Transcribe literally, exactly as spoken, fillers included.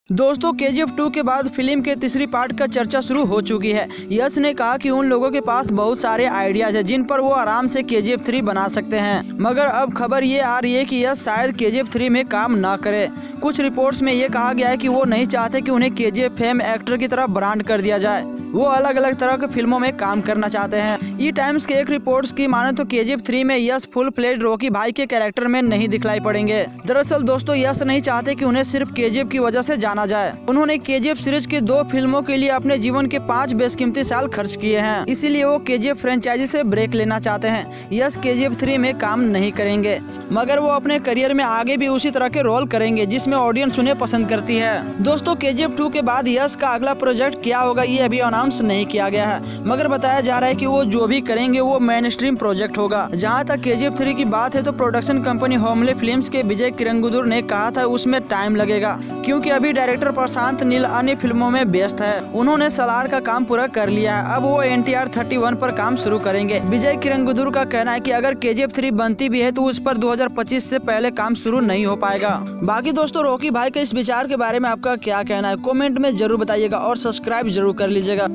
दोस्तों के G F two के बाद फिल्म के तीसरी पार्ट का चर्चा शुरू हो चुकी है। यश ने कहा कि उन लोगों के पास बहुत सारे आइडियाज हैं जिन पर वो आराम से के जी एफ थ्री बना सकते हैं, मगर अब खबर ये आ रही है कि यश शायद के जी एफ थ्री में काम ना करे। कुछ रिपोर्ट्स में ये कहा गया है कि वो नहीं चाहते कि उन्हें के जी एफ फेम एक्टर की तरह ब्रांड कर दिया जाए। वो अलग अलग तरह के फिल्मों में काम करना चाहते हैं। ई टाइम्स के एक रिपोर्ट्स की माने तो के जी एफ थ्री में यश फुल फ्लेज रॉकी भाई के कैरेक्टर में नहीं दिखलाई पड़ेंगे। दरअसल दोस्तों यश नहीं चाहते कि उन्हें सिर्फ के जी एफ की वजह से जाना जाए। उन्होंने के जी एफ सीरीज की दो फिल्मों के लिए अपने जीवन के पाँच बेशकीमती साल खर्च किए हैं, इसीलिए वो के जी एफ फ्रेंचाइजी से ब्रेक लेना चाहते हैं। यश के जी एफ थ्री में काम नहीं करेंगे, मगर वो अपने करियर में आगे भी उसी तरह के रोल करेंगे जिसमें ऑडियंस उन्हें पसंद करती है। दोस्तों के जी एफ टू के बाद यश का अगला प्रोजेक्ट क्या होगा ये अभी अनाउंस नहीं किया गया है, मगर बताया जा रहा है कि वो जो भी करेंगे वो मेन स्ट्रीम प्रोजेक्ट होगा। जहां तक के जी एफ थ्री की बात है तो प्रोडक्शन कंपनी होमले फिल्म्स के विजय किरंगुदुर ने कहा था उसमें टाइम लगेगा, क्योंकि अभी डायरेक्टर प्रशांत नील अन्य फिल्मों में व्यस्त है। उन्होंने सलार का काम पूरा कर लिया है, अब वो N T R thirty one पर काम शुरू करेंगे। विजय किरंगुदुर का कहना है कि अगर के जी एफ थ्री बनती भी है तो उस पर दो हज़ार पच्चीस से पहले काम शुरू नहीं हो पाएगा। बाकी दोस्तों रॉकी भाई के इस विचार के बारे में आपका क्या कहना है कमेंट में जरूर बताइएगा और सब्सक्राइब जरूर कर लीजिएगा।